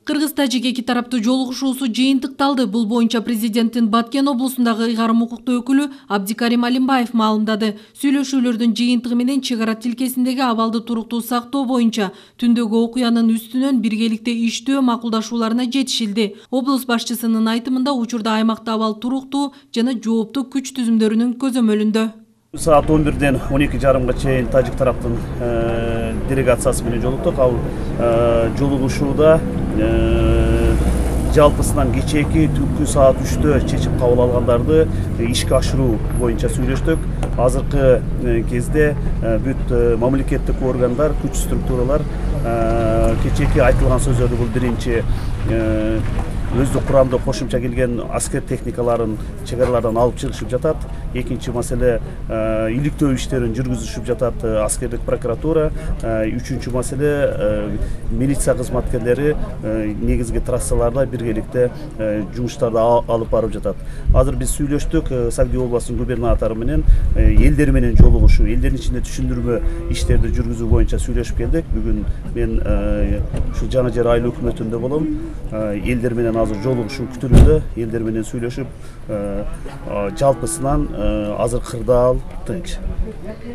Кыргыз-Тажик эки тараптуу жолугушуусу жыйынтыкталды. Бул боюнча президенттин Баткен облусундагы ыйгарым укуктуу өкүлү Абдикарим Алимбаев маалымдады. Сүйлөшүүлөрдүн жыйынтыгы менен чек ара тилкесиндеги абалды туруктуу сактоо боюнча түндөгү окуянын үстүнөн биргеликте иштөө макулдашууларына жетишилди. Облус башчысынын айтымында учурда аймакта абал туруктуу жана жооптуу күч түзүмдөрүнүн көзөмөлүндө. Saat 11'den 12:30'ga чейин Тажик тараптын делегациясы менен жолуктук. Ал жолугушууда жалпысынан кечээки түнкү саат 3'тө чечим кабыл алгандарды ишке ашыруу боюнча сүйлөштүк. Азыркы кезде бүт мамлекеттик органдар, күч структуралар кечээки айтылган сөздөрдү бул биринчи өздүк курамда кошумча келген аскер техникаларын чек аралардан алып чыгышып жатат. Экинчи маселе иликтөө иштерин жүргүзүшүп жатат аскердик прокуратура. Үчүнчү маселе милиция кызматкерлери негизги трассаларда биргеликте жумуштарды алып барып жатат. Азыр биз сүйлөштүк Сагдиби областынын губернатору менен, элдер менен жолугушуу, элдердин ичинде түшүндүрмө иштерди жүргүзүү боюнча сүйлөшүп келдик. Бүгүн мен ушу Жаңы Жер айыл өкмөтүндө болом. Элдер менен азыр жолугушуу күтүлүүдө, элдер менен сүйлөшүп, жалпысынан азыр кырдаал тынч.